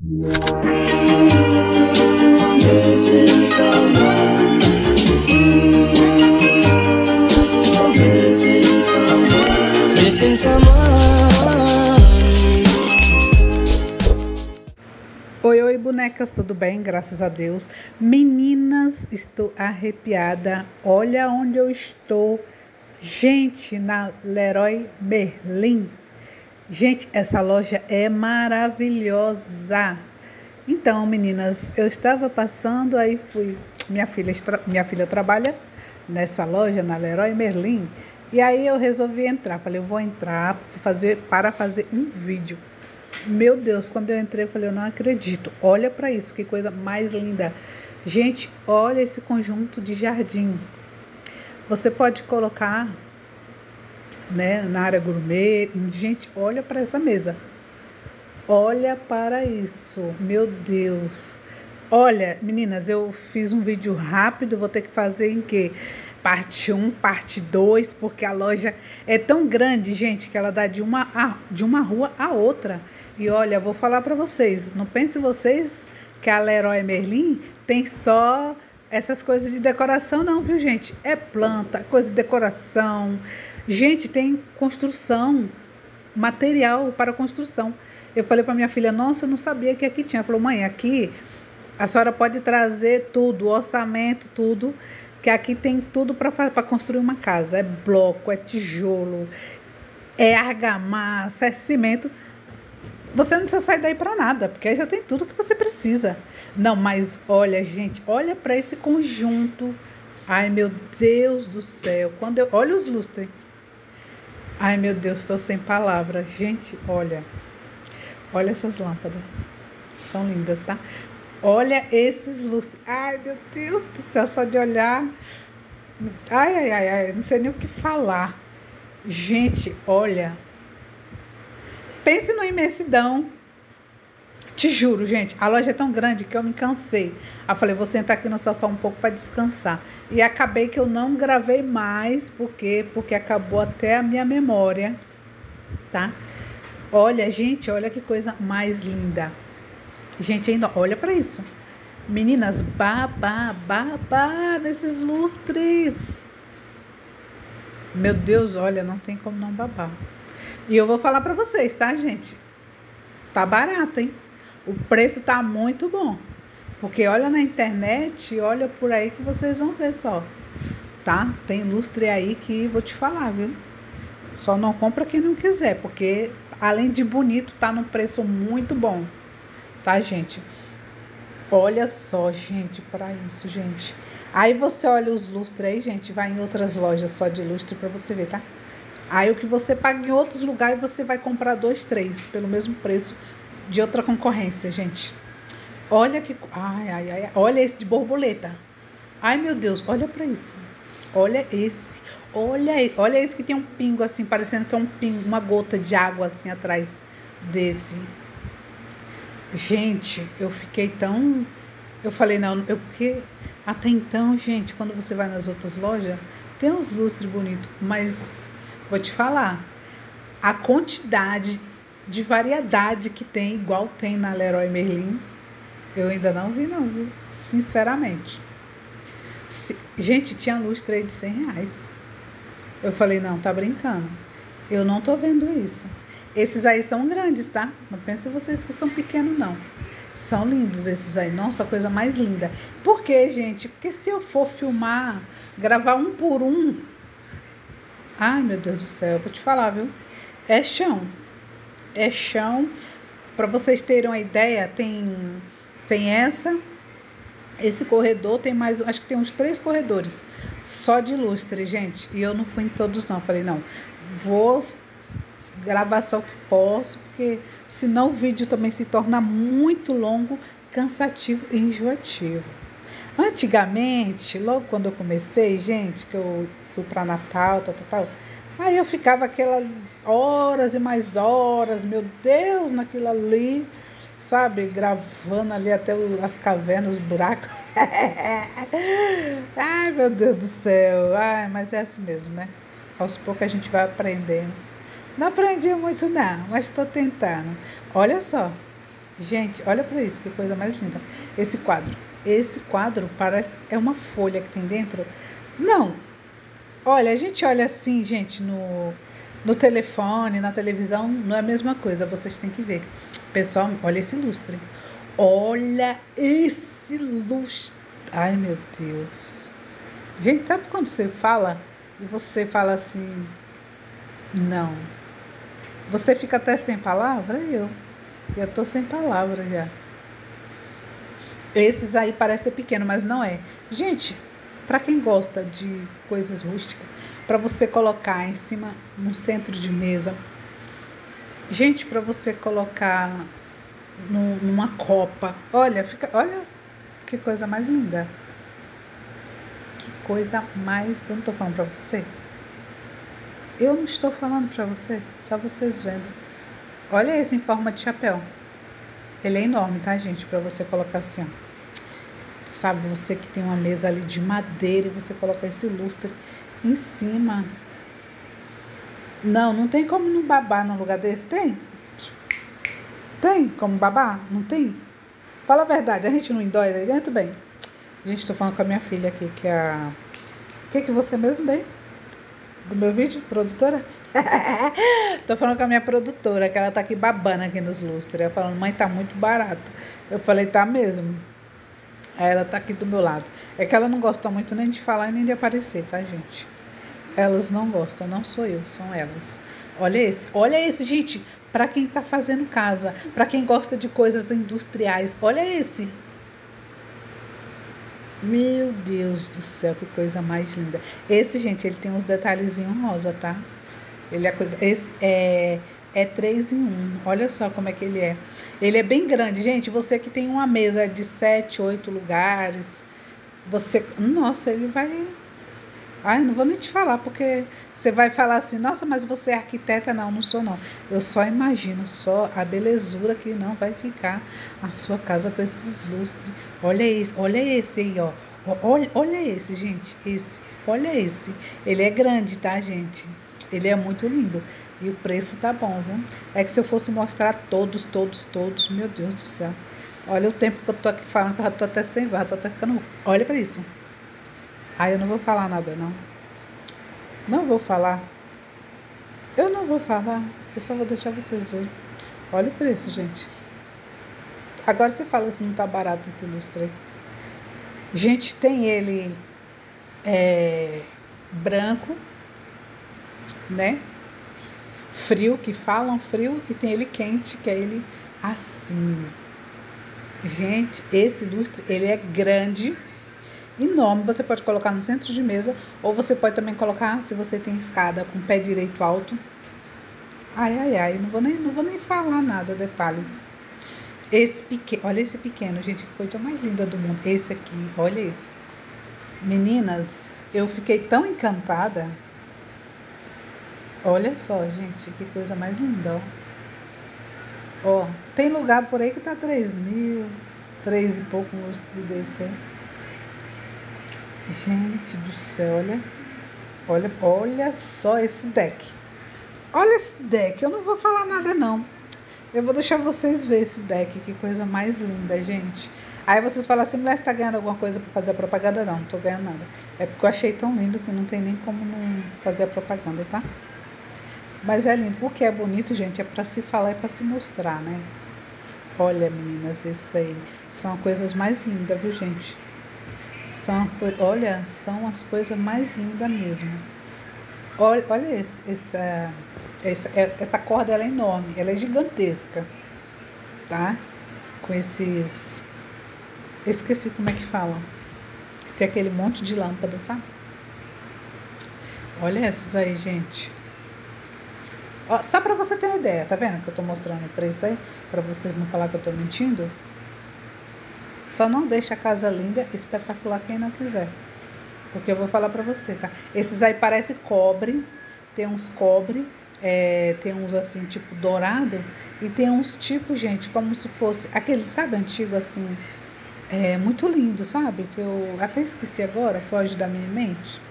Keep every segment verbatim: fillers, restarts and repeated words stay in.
Missing someone. Missing someone. Missing someone. Oi, oi, bonecas, tudo bem? Graças a Deus. Meninas, estou arrepiada. Olha onde eu estou. Gente, na Leroy Merlin. Gente, essa loja é maravilhosa. Então, meninas, eu estava passando, aí fui. Minha filha, minha filha trabalha nessa loja, na Leroy Merlin. E aí eu resolvi entrar. Falei, eu vou entrar fazer, para fazer um vídeo. Meu Deus, quando eu entrei, eu falei, eu não acredito. Olha para isso, que coisa mais linda. Gente, olha esse conjunto de jardim. Você pode colocar, né, na área gourmet. Gente, olha para essa mesa. Olha para isso. Meu Deus. Olha, meninas, eu fiz um vídeo rápido, vou ter que fazer em quê? Parte um, parte dois, porque a loja é tão grande, gente, que ela dá de uma, a, de uma rua a outra. E olha, eu vou falar para vocês, não pensem vocês que a Leroy Merlin tem só essas coisas de decoração não, viu, gente? É planta, coisa de decoração. Gente, tem construção, material para construção. Eu falei para minha filha, nossa, eu não sabia que aqui tinha. Ela falou, mãe, aqui a senhora pode trazer tudo, orçamento, tudo, que aqui tem tudo para construir uma casa. É bloco, é tijolo, é argamassa, é cimento. Você não precisa sair daí para nada, porque aí já tem tudo que você precisa. Não, mas olha, gente, olha para esse conjunto. Ai, meu Deus do céu. Quando eu olha os lustres. Ai, meu Deus, estou sem palavras. Gente, olha. Olha essas lâmpadas. São lindas, tá? Olha esses lustres. Ai, meu Deus do céu, só de olhar. Ai, ai, ai, ai, não sei nem o que falar. Gente, olha. Pense numa imensidão. Te juro, gente, a loja é tão grande que eu me cansei. Aí eu falei, vou sentar aqui no sofá um pouco para descansar. E acabei que eu não gravei mais, por quê? Porque acabou até a minha memória, tá? Olha, gente, olha que coisa mais linda. Gente, ainda olha para isso. Meninas, babá, babá nesses lustres. Meu Deus, olha, não tem como não babar. E eu vou falar para vocês, tá, gente? Tá barato, hein? O preço tá muito bom. Porque olha na internet, olha por aí que vocês vão ver só. Tá? Tem lustre aí que vou te falar, viu? Só não compra quem não quiser, porque além de bonito, tá num preço muito bom. Tá, gente? Olha só, gente, para isso, gente. Aí você olha os lustres aí, gente, vai em outras lojas só de lustre para você ver, tá? Aí o que você paga em outros lugares, você vai comprar dois, três, pelo mesmo preço de outra concorrência, gente. Olha que... Ai, ai, ai. Olha esse de borboleta. Ai, meu Deus, olha para isso. Olha esse. Olha, olha esse que tem um pingo assim, parecendo que é um pingo, uma gota de água assim atrás desse. Gente, eu fiquei tão... Eu falei, não, eu porque até então, gente, quando você vai nas outras lojas, tem uns lustres bonitos, mas vou te falar, a quantidade de variedade que tem, igual tem na Leroy Merlin, eu ainda não vi não, viu? Sinceramente. Se, gente, tinha lustre aí de cem reais. Eu falei, não, tá brincando. Eu não tô vendo isso. Esses aí são grandes, tá? Não pensem vocês que são pequenos, não. São lindos esses aí. Nossa, a coisa mais linda. Por quê, gente? Porque se eu for filmar, gravar um por um... Ai, meu Deus do céu, eu vou te falar, viu? É chão. É chão. Para vocês terem uma ideia, tem, tem essa... Esse corredor tem mais, acho que tem uns três corredores só de lustre, gente. E eu não fui em todos, não. Falei, não, vou gravar só o que posso, porque senão o vídeo também se torna muito longo, cansativo e enjoativo. Antigamente, logo quando eu comecei, gente, que eu fui para Natal, tal, tal, tal, aí eu ficava aquelas horas e mais horas, meu Deus, naquilo ali, sabe, gravando ali até as cavernas, os buracos. Ai, meu Deus do céu. Ai, mas é assim mesmo, né? Aos poucos a gente vai aprendendo. Não aprendi muito não, mas estou tentando. Olha só. Gente, olha pra isso, que coisa mais linda. Esse quadro. Esse quadro parece... É uma folha que tem dentro. Não. Olha, a gente olha assim, gente, no, no telefone, na televisão, não é a mesma coisa. Vocês têm que ver. Pessoal, olha esse lustre. Olha esse lustre. Ai, meu Deus. Gente, sabe quando você fala e você fala assim... Não. Você fica até sem palavra? Eu. Eu tô sem palavra já. Esses aí parecem pequeno, mas não é. Gente, para quem gosta de coisas rústicas, para você colocar em cima, no centro de mesa. Gente, para você colocar no, numa copa. Olha, fica, olha que coisa mais linda. Que coisa mais... Eu não tô falando para você. Eu não estou falando para você, só vocês vendo. Olha esse em forma de chapéu. Ele é enorme, tá, gente? Para você colocar assim, ó. Sabe, você que tem uma mesa ali de madeira e você coloca esse lustre em cima. Não, não tem como não babar num lugar desse, tem? Tem como babar? Não tem? Fala a verdade, a gente não endói aí dentro, bem? Gente, tô falando com a minha filha aqui, que é a... O que que você mesmo, bem? Do meu vídeo, produtora? Tô falando com a minha produtora, que ela tá aqui babando aqui nos lustres. Ela falando, mãe, tá muito barato. Eu falei, tá mesmo. Aí ela tá aqui do meu lado. É que ela não gosta muito nem de falar e nem de aparecer, tá, gente? Elas não gostam, não sou eu, são elas. Olha esse, olha esse, gente. Pra quem tá fazendo casa, pra quem gosta de coisas industriais, olha esse. Meu Deus do céu, que coisa mais linda. Esse, gente, ele tem uns detalhezinhos rosa, tá? Ele é coisa... Esse é, é três em um. Olha só como é que ele é. Ele é bem grande, gente. Você que tem uma mesa de sete, oito lugares, você... Nossa, ele vai... Ai, não vou nem te falar, porque você vai falar assim, nossa, mas você é arquiteta? Não, não sou não. Eu só imagino, só a belezura que não vai ficar a sua casa com esses lustres. Olha esse, olha esse aí, ó. Olha, olha esse, gente, esse. Olha esse. Ele é grande, tá, gente? Ele é muito lindo. E o preço tá bom, viu? É que se eu fosse mostrar todos, todos, todos, meu Deus do céu. Olha o tempo que eu tô aqui falando, que eu já tô até sem voz, tô até ficando... Olha pra isso. Ah, eu não vou falar nada, não. Não vou falar. Eu não vou falar. Eu só vou deixar vocês verem. Olha o preço, gente. Agora você fala se não tá barato esse lustre aí. Gente, tem ele é, branco, né? Frio, que falam frio. E tem ele quente, que é ele assim. Gente, esse lustre, ele é grande, enorme. Você pode colocar no centro de mesa, ou você pode também colocar, se você tem escada com pé direito alto. Ai, ai, ai, não vou nem, não vou nem falar nada, detalhes. Esse pequeno, olha esse pequeno, gente, que coisa mais linda do mundo. Esse aqui, olha esse. Meninas, eu fiquei tão encantada. Olha só, gente, que coisa mais linda, ó. Ó, tem lugar por aí que tá três mil, três e pouco um lustre desse aí. Gente do céu, olha, olha, olha só esse deck. Olha esse deck, eu não vou falar nada não. Eu vou deixar vocês verem esse deck, que coisa mais linda, gente. Aí vocês falam assim, mulher, você tá ganhando alguma coisa para fazer a propaganda? Não, não tô ganhando nada. É porque eu achei tão lindo que não tem nem como não fazer a propaganda, tá? Mas é lindo, porque é bonito, gente, é para se falar e para se mostrar, né? Olha, meninas, isso aí são as coisas mais lindas, viu, gente? São, olha, são as coisas mais lindas mesmo. Olha, olha esse, essa, essa, essa corda, ela é enorme, ela é gigantesca, tá? Com esses... Esqueci como é que fala. Tem aquele monte de lâmpada, sabe? Olha essas aí, gente. Ó, só pra você ter uma ideia, tá vendo que eu tô mostrando o preço aí? Pra vocês não falar que eu tô mentindo. Só não deixa a casa linda, espetacular quem não quiser. Porque eu vou falar pra você, tá? Esses aí parece cobre. Tem uns cobre. É, tem uns assim, tipo dourado. E tem uns tipo, gente, como se fosse... Aquele, sabe, antigo assim... É muito lindo, sabe? Que eu até esqueci agora, foge da minha mente.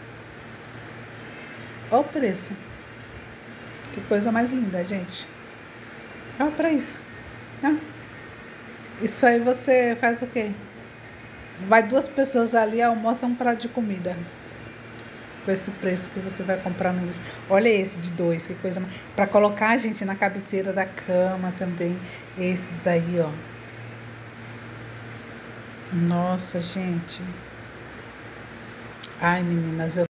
Olha o preço. Que coisa mais linda, gente. Olha pra isso. Ah, Isso aí você faz o quê? Vai duas pessoas ali, almoça um prato de comida. Com esse preço que você vai comprar no... Olha esse de dois, que coisa... Para colocar, gente, na cabeceira da cama também. Esses aí, ó. Nossa, gente. Ai, meninas, eu